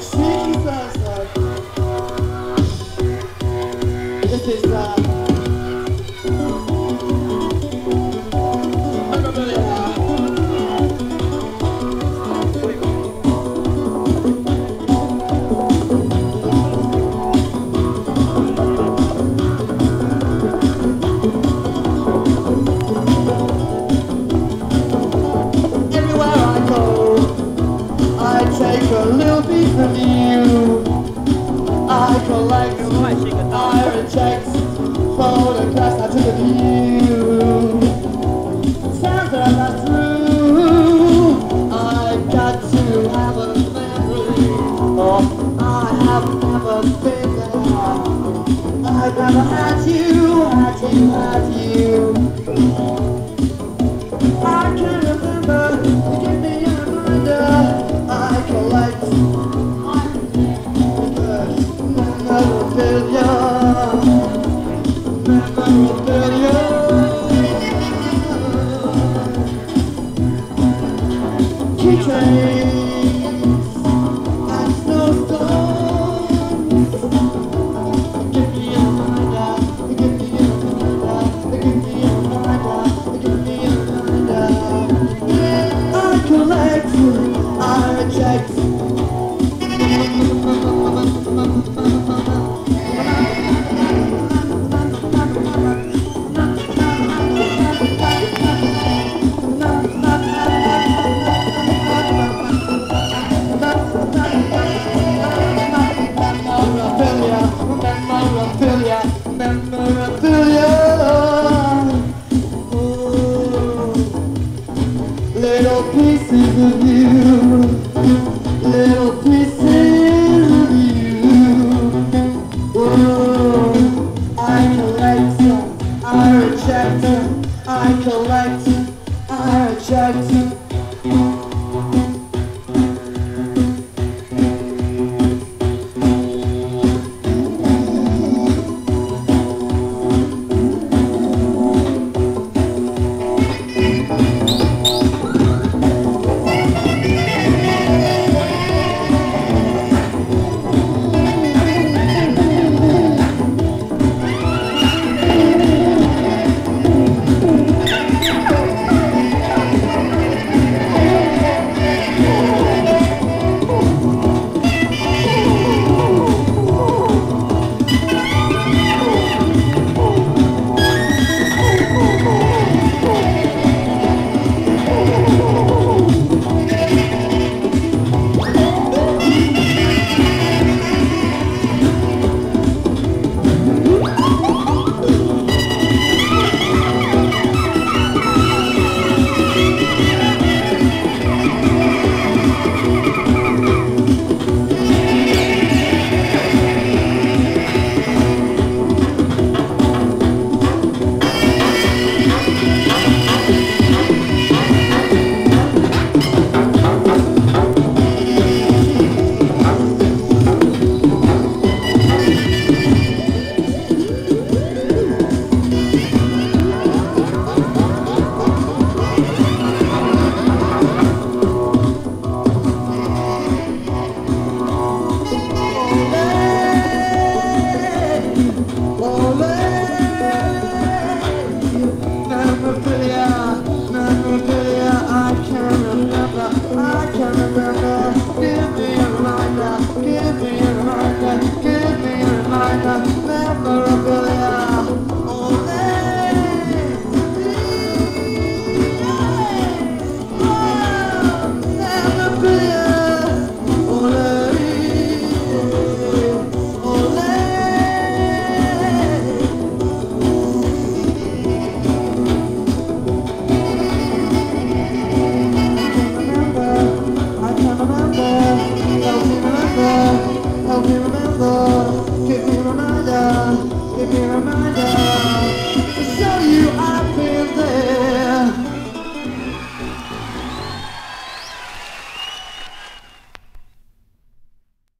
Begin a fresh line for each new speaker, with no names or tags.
Jesus, this is take a little piece of you. I collect iron checks, photographs I took of you. Sounds that I'm not through. I've got to have a memory. Oh, I have never been there. I've never had you. I can't remember. Give me a reminder. I collect memorabilia, keychains and snowstorms. Give me a reminder, give me a reminder, give me a reminder, give me a reminder. I collect, I reject. Memorabilia. Oh, little pieces of you, little pieces of you. Oh, I collect, I reject, I collect, I reject. Help me remember, give me a reminder, give me a reminder.